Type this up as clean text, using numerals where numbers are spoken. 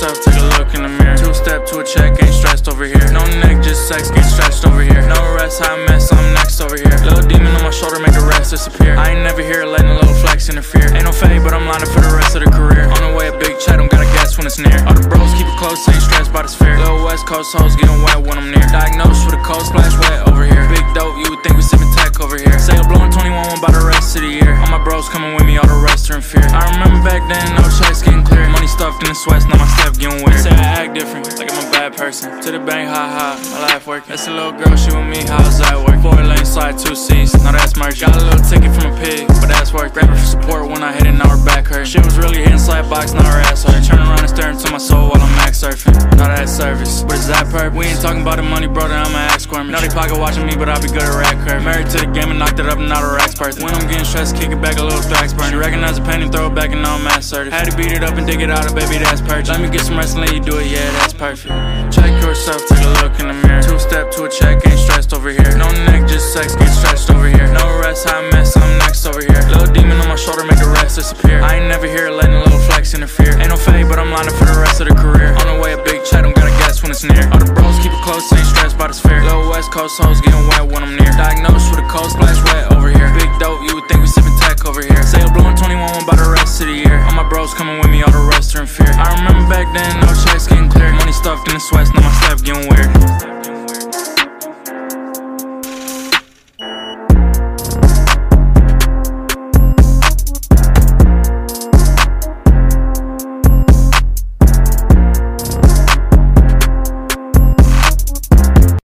yourself, take a look in the mirror. Two-step to a check, ain't stressed over here. No neck, just sex, get stretched over here. No rest, hot mess, I'm next over here. Little demon on my shoulder, make the rest disappear. I ain't never here, letting a little flex interfere. Ain't no fade, but I'm lining for the rest of the career. On the way, a big check, don't gotta guess when it's near. All the bros keep it close, ain't stressed by the sphere. Little West Coast hoes getting wet when I'm near. Diagnosed with a cold splash, wet over here. Big dope, you would think we sipping tech over here. Say I'm blowing 21, one by the rest of the year. All my bros coming with me, all the rest are in fear. I remember back then, no checks getting clear. Money stuffed in the sweats, now my step getting weird. Say I act different, like I'm a bad person. To the bank, ha ha, my life working. That's a little girl, she with me, how's that work? 4-lane slide, 2 seats, now that's merch. Got a little ticket from a pig, but that's work. Grabbing for support when I hit it, now her back hurt. Shit was really hitting slide box, now her ass hurt. Turn around and stare into my soul while I'm max surfing. Now that service, but is that perp? We ain't talking about the money, brother, I'ma act squirmy. Now they pocket watching me, but I be good at rat curve. Married to the game and knocked it up and not a racks person. When I'm getting stressed, kick it back a little thracks burn. She recognize the pain and throw it back and now I'm mass certified. Had to beat it up and dig it out, baby, that's perfect. Let me get some rest and let you do it, yeah, that's perfect. Check yourself, take a look in the mirror. Two-step to a check, ain't stressed over here. No neck, just sex, get stretched over here. No rest, hot mess, I'm next over here. Little demon on my shoulder, make the rest disappear. I ain't never here, letting a little flex interfere. Ain't no fade, but I'm lining for the rest of the career. On the way, a big check, don't gotta guess when it's near. All the bros keep it close, ain't stressed by the sphere. Little West Coast hoes getting wet when I'm near. Diagnosed with a cold splash, wet over here. Big dope, you would think we sipping tech over here. Say I'm blowing 21, one by the rest of the year. All my bros coming with me, all the rest are in fear. I remember back then, no checks getting clear. Money stuffed in the sweats, now my step getting weird.